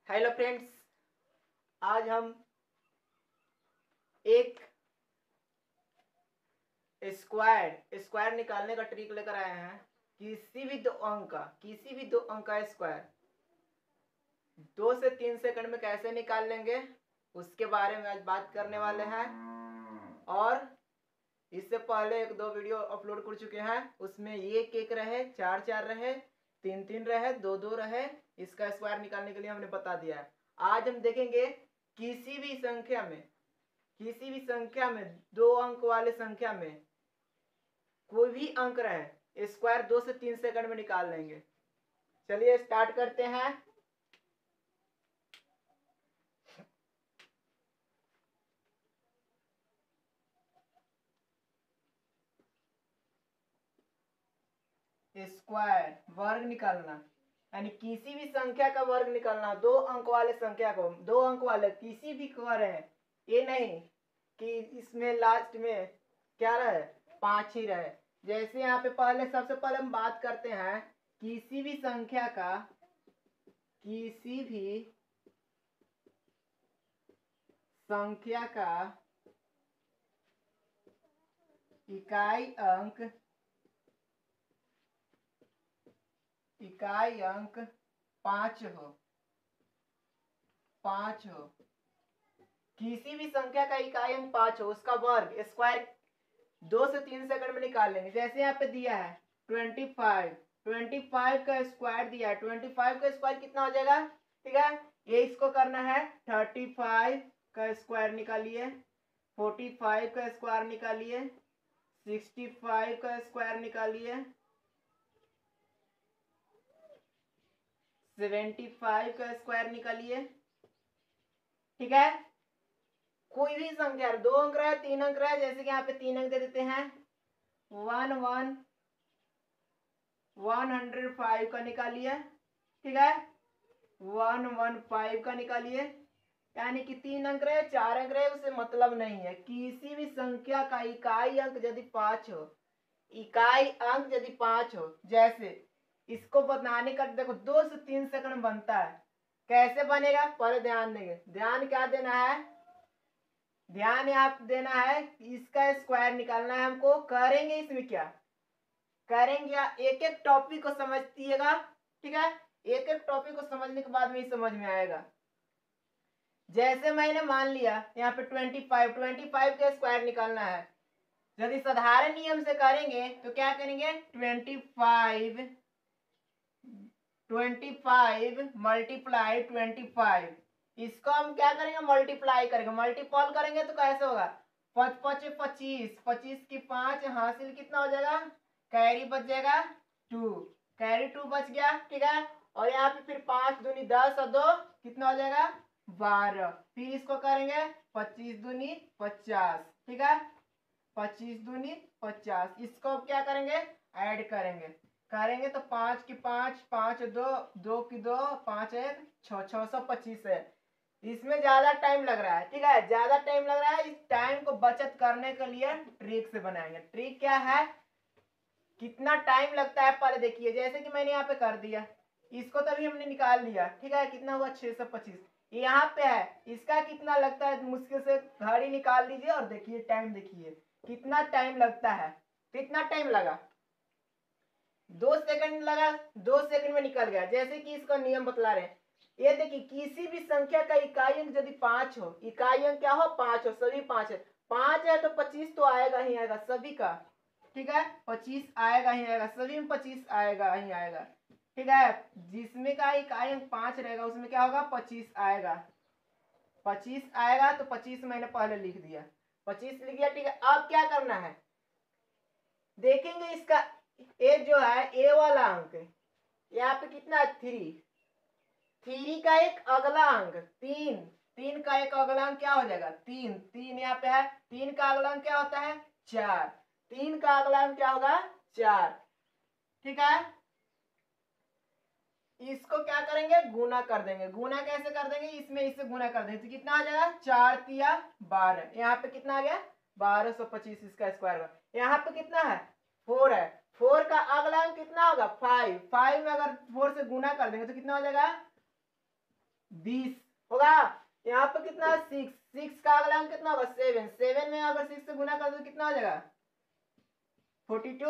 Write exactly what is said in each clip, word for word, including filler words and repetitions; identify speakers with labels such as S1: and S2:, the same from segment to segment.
S1: Hello friends, आज हम एक स्क्वायर स्क्वायर निकालने का ट्रिक लेकर आए हैं। किसी भी दो अंक का किसी भी दो अंक का स्क्वायर दो से तीन सेकंड में कैसे निकाल लेंगे उसके बारे में आज बात करने वाले हैं। और इससे पहले एक दो वीडियो अपलोड कर चुके हैं, उसमें एक एक रहे, चार चार रहे, तीन तीन रहे, दो दो रहे, इसका स्क्वायर निकालने के लिए हमने बता दिया है। आज हम देखेंगे किसी भी संख्या में किसी भी संख्या में दो अंक वाले संख्या में कोई भी अंक रहे, स्क्वायर दो से तीन सेकंड में निकाल लेंगे। चलिए स्टार्ट करते हैं। स्क्वायर वर्ग निकालना, यानी किसी भी संख्या का वर्ग निकालना। दो अंक वाले संख्या को दो अंक वाले किसी भी को रहे, ये नहीं कि इसमें लास्ट में क्या रहे, पांच ही रहे। जैसे यहाँ पे पहले सबसे पहले हम बात करते हैं किसी भी संख्या का किसी भी संख्या का इकाई अंक इकाई अंक पांच हो पांच हो किसी भी संख्या का इकाई अंक पांच हो, उसका वर्ग स्क्वायर दो से तीन सेकंड में निकाल लेंगे। जैसे यहाँ पे दिया है ट्वेंटी फाइव ट्वेंटी फाइव का स्क्वायर दिया है। ट्वेंटी फाइव का स्क्वायर कितना हो जाएगा, ठीक है। ये इसको करना है, थर्टी फाइव का स्क्वायर निकालिए, फोर्टी फाइव का स्क्वायर निकालिए, सिक्सटी फाइव का स्क्वायर निकालिए, सेवेंटी फाइव का स्क्वायर निकालिए, ठीक है। कोई भी संख्या दो अंक रहा है, तीन अंक रहा है, जैसे कि यहाँ पे तीन अंक दे देते हैं। One one one hundred five का निकालिए, ठीक है। वन वन फाइव का निकालिए, यानी कि तीन अंक रहे, चार अंक रहे, उसे मतलब नहीं है। किसी भी संख्या का इकाई अंक यदि पांच हो इकाई अंक यदि पांच हो, जैसे इसको बनाने का देखो दो से तीन सेकंड बनता है। कैसे बनेगा पहले ध्यान देंगे। ध्यान क्या देना है, ध्यान यहाँ देना है, इसका स्क्वायर निकालना है हमको। करेंगे इसमें क्या करेंगे, एक एक टॉपिक को समझिएगा, ठीक है। एक एक टॉपिक को समझने के बाद में ही समझ में आएगा। जैसे मैंने मान लिया यहाँ पे ट्वेंटी फाइव ट्वेंटी फाइव का स्क्वायर निकालना है। यदि साधारण नियम से करेंगे तो क्या करेंगे, twenty five twenty five multiply twenty five, इसको हम क्या करेंगे, मल्टीप्लाई करेंगे। मल्टीपल करेंगे तो कैसे होगा, पच पच पच्चीस, पच्चीस की पांच हासिल कितना हो जाएगा, कैरी बच जाएगा टू, कैरी टू बच गया, ठीक है। और यहाँ पे फिर पांच दूनी दस और दो कितना हो जाएगा, बारह। फिर इसको करेंगे पच्चीस दूनी पचास, ठीक है। पच्चीस दूनी पचास, इसको अब क्या करेंगे, ऐड करेंगे करेंगे तो पांच की पांच, पांच दो, दो की दो, पांच एक छह, छह सौ पच्चीस है। इसमें ज्यादा टाइम लग रहा है, ठीक है, ज्यादा टाइम लग रहा है। इस टाइम को बचत करने के लिए ट्रिक से बनाएंगे। ट्रिक क्या है, कितना टाइम लगता है पहले देखिए। जैसे कि मैंने यहाँ पे कर दिया, इसको तभी हमने निकाल लिया, ठीक है। कितना हुआ, छह सौ पच्चीस। यहाँ पे है, इसका कितना लगता है, मुश्किल से घड़ी निकाल लीजिए और देखिए टाइम, देखिए कितना टाइम लगता है। कितना टाइम लगा, दो सेकंड लगा, दो सेकंड में निकल गया। जैसे कि इसका नियम बतला रहे हैं, ये देखिए किसी भी संख्या का इकाई अंक यदि पांच हो, इकाई अंक क्या हो, पांच हो, सभी पांच है। पांच है तो पच्चीस तो आएगा ही आएगा सभी का, ठीक है। पच्चीस आएगा ही आएगा, सभी में पच्चीस आएगा ही आएगा, ठीक है। जिसमें का इकाई अंक पांच रहेगा उसमें क्या होगा, पच्चीस आएगा। पच्चीस आएगा तो पच्चीस मैंने पहले लिख दिया, पच्चीस लिख दिया, ठीक है। अब क्या करना है, देखेंगे इसका ए जो है, ए वाला अंक यहाँ पे कितना है, थ्री। थ्री का एक अगला अंक तीन, तीन का एक अगला अंक क्या हो जाएगा, तीन। तीन यहाँ पे है, तीन का अगला अंक क्या होता है, चार। तीन का अगला अंक क्या होगा, चार, ठीक है। इसको क्या करेंगे, गुना कर देंगे। गुना कैसे कर देंगे, इसमें इससे गुना कर देंगे तो कितना आ जाएगा, चार तिया बारह। यहाँ पे कितना आ गया, बारह सौ पच्चीस इसका स्क्वायर हुआ। यहाँ पे कितना है, फोर है। फोर का अगला अंक कितना होगा, फाइव। फाइव में अगर फोर से गुना कर देंगे तो कितना हो जाएगा, बीस होगा। यहाँ पे कितना है सिक्स, सिक्स का अगला अंक कितना होगा सेवन, सेवन में अगर सिक्स से गुना कर दो कितना हो जाएगा फोर्टी टू।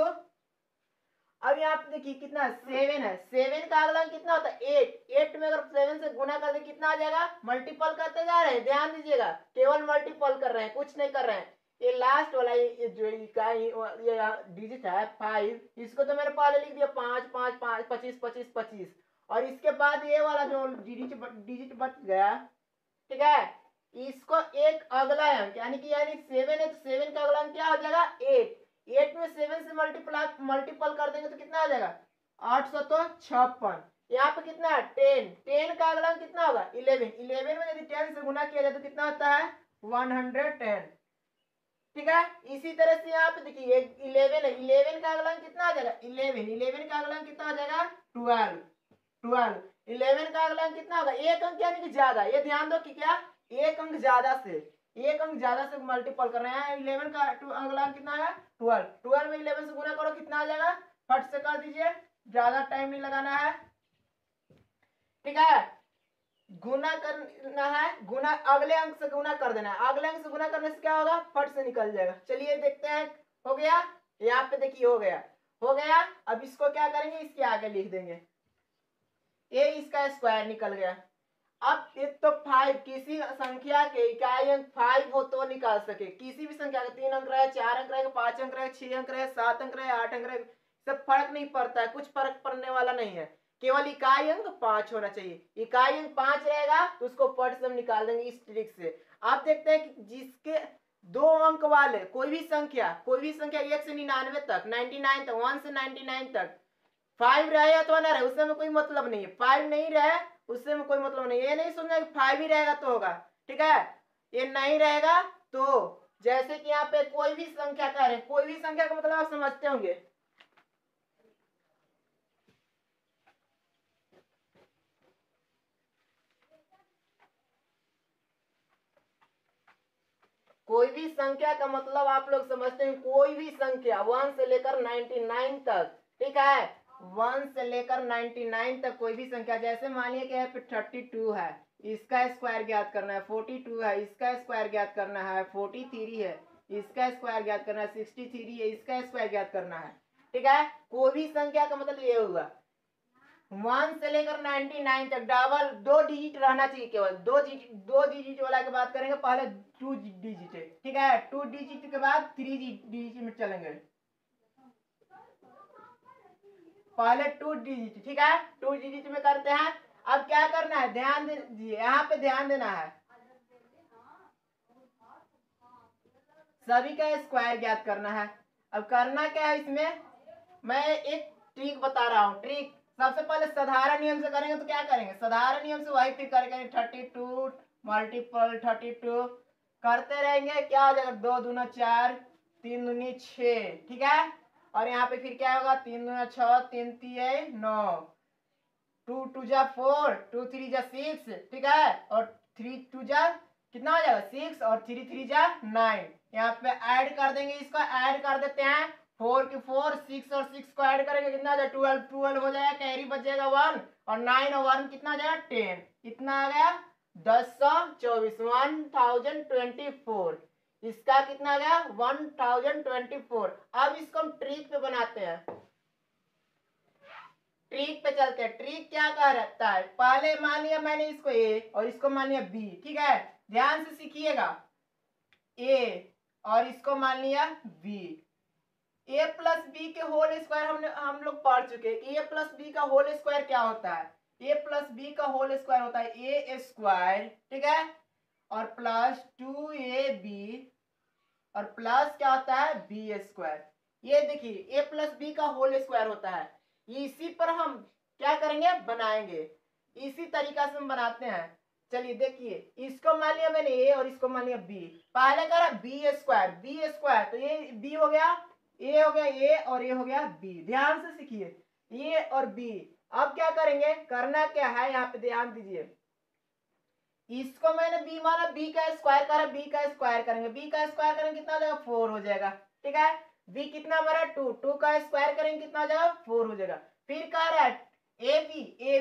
S1: अब यहाँ पे देखिए कितना सेवन है, सेवन का अगला अंक कितना होता है एट, एट में अगर सेवन से गुना कर दे कितना आ जाएगा, मल्टीपल करते जा रहे हैं, ध्यान दीजिएगा केवल मल्टीपल कर रहे हैं कुछ नहीं कर रहे हैं। ये लास्ट वाला ये जो इकाई ये डिजिट है फाइव, इसको तो मैंने पहले लिख दिया पांच पांच पांच पच्चीस पच्चीस पच्चीस, और इसके बाद ये वाला जो डिजिट डिजिट बच गया ठीक है, इसको एक अगला अंक यानी कि यानी सेवन है तो सेवन का अगला अंक क्या हो जाएगा एट, एट में सेवन से मल्टीप्लाई मल्टीपल कर देंगे तो कितना आ जाएगा आठ सौ तो छप्पन। यहाँ पे कितना है टेन, टेन का अगला अंक कितना होगा इलेवन, इलेवन में यदि टेन से गुना किया जाए तो कितना होता है वन हंड्रेड टेन। ठीक है, इसी तरह से यहाँ पे देखिए इलेवन है, इलेवन का अगला अंक कितना आ जाएगा इलेवन, इलेवन का अगला अंक कितना हो जाएगा ट्वेल्व, ट्वेल्व, इलेवन का अगला अंक कितना होगा एक अंक यानी कि ज्यादा, ये ध्यान दो कि क्या एक अंक ज्यादा से, एक अंक ज्यादा से मल्टीपल कर रहे हैं, इलेवन का अगला अंक कितना है ट्वेल्व, ट्वेल्व में इलेवन से गुना करो कितना आ जाएगा फट से कर दीजिए, ज्यादा टाइम नहीं लगाना है। ठीक है, गुना करना है, गुना अगले अंक से गुना कर देना है, अगले अंक से गुना करने से क्या होगा फट से निकल जाएगा। चलिए देखते हैं, हो गया, यहाँ पे देखिए हो गया, हो गया। अब इसको क्या करेंगे इसके आगे लिख देंगे ए, इसका स्क्वायर निकल गया। अब एक तो फाइव किसी संख्या के इकाई अंक फाइव हो तो निकाल सके, किसी भी संख्या का तीन अंक रहे, चार अंक रहे, पांच अंक रहे, छह अंक रहे, सात अंक रहे, आठ अंक रहे, सब फर्क नहीं पड़ता है, कुछ फर्क पड़ने वाला नहीं है, केवल इकाई अंक पांच होना चाहिए। इकाई अंक पांच रहेगा तो उसको फट से हम निकाल देंगे इस ट्रिक से। आप देखते हैं कि जिसके दो अंक वाले कोई भी संख्या, कोई भी संख्या एक से निन्यानवे तक, नाइनटी नाइन तक, वन से नाइनटी नाइन तक फाइव रहे अथवा ना रहे उससे में कोई मतलब नहीं है, फाइव नहीं रहे उससे में कोई मतलब नहीं है, ये नहीं सुनना कि फाइव ही रहेगा तो होगा। ठीक है, ये नहीं रहेगा तो जैसे कि यहाँ पे कोई भी संख्या कह रहे, कोई भी संख्या का मतलब आप समझते होंगे, कोई भी संख्या का मतलब आप लोग समझते हैं, कोई भी संख्या वन से लेकर नाइनटी नाइन तक। ठीक है, वन से लेकर नाइनटी नाइन तक कोई भी संख्या, जैसे मान लिया कि यहाँ पे थर्टी टू है, इसका स्क्वायर ज्ञात करना है, फोर्टी टू है इसका स्क्वायर ज्ञात करना है, फोर्टी थ्री है इसका स्क्वायर ज्ञात करना है, सिक्सटी थ्री है इसका स्क्वायर ज्ञात करना है। ठीक है, कोई भी संख्या का मतलब ये हुआ वन से लेकर नाइनटी नाइन तक डबल दो डिजिट रहना चाहिए, केवल दो डिजिट, दो डिजिट वाला की बात करेंगे, पहले टू डिजिट है। ठीक है, टू डिजिट के बाद थ्री डिजिट में चलेंगे, पहले टू डिजिट। ठीक है, टू डिजिट में करते हैं। अब क्या करना है ध्यान दीजिए, यहाँ पे ध्यान देना है, सभी का स्क्वायर ज्ञात करना है। अब करना क्या है इसमें, मैं एक ट्रिक बता रहा हूँ, ट्रिक सबसे पहले साधारण नियम से करेंगे तो क्या करेंगे, साधारण नियम से वही फिर करेंगे, thirty two multiple thirty two करते रहेंगे, क्या हो जाएगा दो दूना चार, तीन दूनी छः। ठीक है, और यहाँ पे फिर क्या होगा तीन दूना छः, तीन तीन नौ, टू टू जा फोर, टू थ्री जा सिक्स। ठीक है, और थ्री टू जा कितना हो जाएगा सिक्स, और थ्री थ्री जा नाइन। यहाँ पे ऐड कर देंगे, इसको ऐड कर देते हैं, फोर की फोर, सिक्स और सिक्स को ऐड करेंगे कितना आ जाएगा ट्वेल्व, ट्वेल्व हो जाएगा, कैरी बच जाएगा वन, और नाइन और वन कितना आ जाएगा टेन, इतना आ गया दस सौ चौबीस, वन थाउजेंड ट्वेंटी फोर, इसका कितना आ गया वन थाउजेंड ट्वेंटी फोर। अब इसको हम ट्रिक पे बनाते हैं, ट्रिक पे चलते हैं। ट्रिक क्या कह रहता है, पहले मान लिया मैंने इसको ए और इसको मान लिया बी। ठीक है, ध्यान से सीखिएगा, ए और इसको मान लिया बी, ए प्लस बी के होल स्क्वायर हमने हम लोग पढ़ चुके हैं। ए प्लस बी का होल स्क्वायर क्या होता है, ए प्लस बी का होल स्क्वायर होता है ए स्क्वायर। ठीक है, और प्लस टू ए बी, और प्लस क्या होता है बी स्क्वायर। ये देखिए ए प्लस बी का होल स्क्वायर होता है, इसी पर हम क्या करेंगे बनाएंगे, इसी तरीका से हम बनाते हैं। चलिए देखिए, इसको मान लिया मैंने ए और इसको मान लिया बी, पहले करा बी स्क्वायर, बी स्क्वायर तो ये बी हो गया, ए हो गया ए और ये हो गया बी। ध्यान से सीखिए ए और बी। अब क्या करेंगे, करना क्या है यहाँ पे ध्यान दीजिए, इसको मैंने बी माना, बी का स्क्वायर करा, बी का स्क्वायर करेंगे, बी का स्क्वायर करेंगे कितना हो जाएगा फोर हो जाएगा। ठीक है, बी कितना हमारा टू, टू का स्क्वायर करेंगे कितना हो जाएगा फोर हो जाएगा। फिर कह रहा है ए बी, ए बी को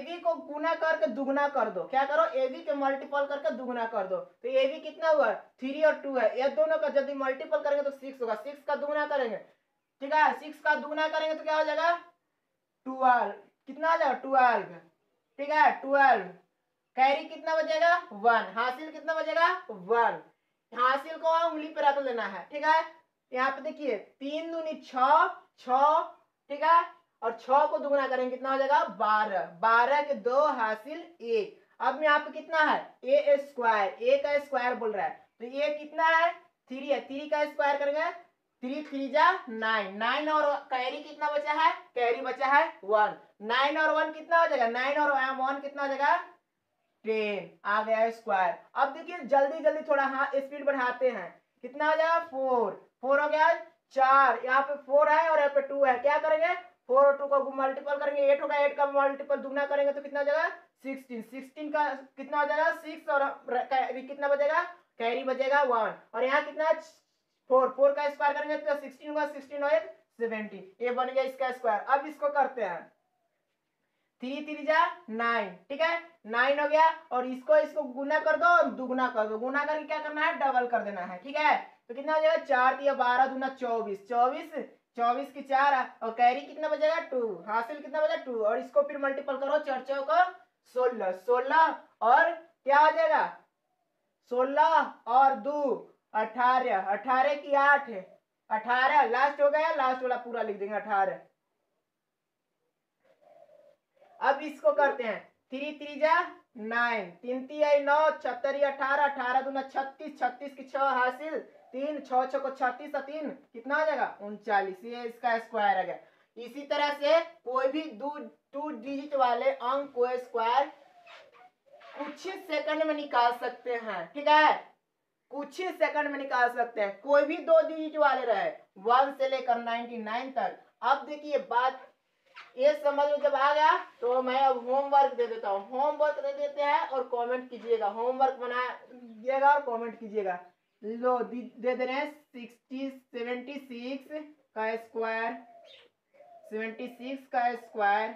S1: गुना करके दुगना कर दो। क्या करो, ए बी के मल्टीपल करके दुगना कर दो। तो ए बी कितना हुआ, थ्री और टू है, ये दोनों का यदि मल्टीपल करेंगे तो सिक्स होगा। सिक्स का दुगना करेंगे, ठीक है, सिक्स का दुगना करेंगे तो क्या हो जाएगा, ट्वेल्व। कितना आ जाएगा, ट्वेल्व, ठीक है, ट्वेल्व। कैरी कितना बचेगा, वन। हासिल कितना बचेगा, वन। हासिल को उंगली पे रख लेना है, ठीक है। यहाँ पे देखिए तीन दूनी छह, छह, ठीक है, और छह को दुगना करेंगे कितना हो जाएगा, बारह। बारह के दो हासिल एक। अब यहाँ पे कितना है, ए स्क्वायर, ए का स्क्वायर बोल रहा है, तो ये कितना है, थ्री है, थ्री का स्क्वायर करेंगे, थ्री थ्री जा नाइन, नाइन और कैरी कितना बचा है, कैरी बचा है वन। नाइन और वन कितना हो जाएगा, नाइन और वन कितना हो जाएगा, टेन। आ गया स्क्वायर। अब देखिए जल्दी जल्दी थोड़ा हाँ स्पीड बढ़ाते हैं, कितना हो जाएगा, फोर। फोर हो गया, चार, यहाँ पे फोर है और यहाँ पे टू है। क्या करेंगे, फोर और टू को मल्टीपल करेंगे, एट होगा, एट का मल्टीपल दुगना करेंगे तो कितना हो जाएगा, सिक्सटीन। सिक्सटीन का कितना हो जाएगा, सिक्स, और कैरी कितना बचेगा, कैरी बचेगा वन। और यहाँ कितना, फोर, फोर का स्क्वायर करेंगे तो सिक्सटीन होगा, सिक्सटीन और एक सेवेंटीन। ये बन गया इसका स्क्वायर। अब इसको करते हैं, थ्री थ्री जा नाइन, ठीक है, नाइन हो गया, और इसको इसको गुना कर दो, दुगना कर दो। गुना करके क्या करना है, डबल कर देना है, ठीक है। तो कितना हो जाएगा, चार दिया बारह, दूना चौबीस, चौबीस, चौबीस की चार, और कैरी कितना बचेगा, टू। हासिल कितना बचा, टू, और इसको फिर मल्टीपल करो, चार चौका सोलह, सोलह और क्या हो जाएगा, सोलह और दो अठारह, अठारह की आठ, अठारह लास्ट हो गया, लास्ट वाला पूरा लिख देंगे अठारह। अब इसको करते हैं, थ्री थ्री जा नाइन, तीन तीन नौ, छहत्तर अठारह, अठारह दूना छत्तीस, छत्तीस की छह हासिल तीन, छह छह को छत्तीस, तीन कितना आ जाएगा, उनचालीस। ये इसका स्क्वायर आ गया। इसी तरह से कोई भी दो टू डिजिट वाले अंक को स्क्वायर कुछ ही सेकंड में निकाल सकते हैं, ठीक है, कुछ ही सेकंड में निकाल सकते हैं, कोई भी दो डिजिट वाले रहे, वन से लेकर नाइनटी नाइन तक। अब देखिए बात ये समझ में जब आ गया तो मैं अब होमवर्क दे देता हूँ। होमवर्क दे देते हैं और कमेंट कीजिएगा, होमवर्क बनाइएगा और कमेंट कीजिएगा। लो दे दे रहे हैं, सिक्सटी सेवेंटी सिक्स का स्क्वायर, सेवेंटी सिक्स का स्क्वायर,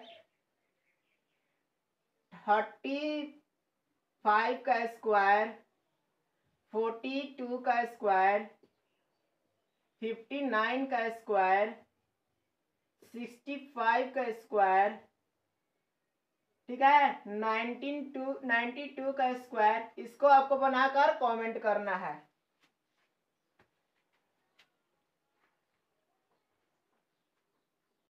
S1: थर्टी फाइव का स्क्वायर, फोर्टी टू का स्क्वायर, फिफ्टी नाइन का स्क्वायर, सिक्सटी फाइव का स्क्वायर, ठीक है, नाइनटीन टू नाइन्टी टू का स्क्वायर। इसको आपको बनाकर कमेंट करना है।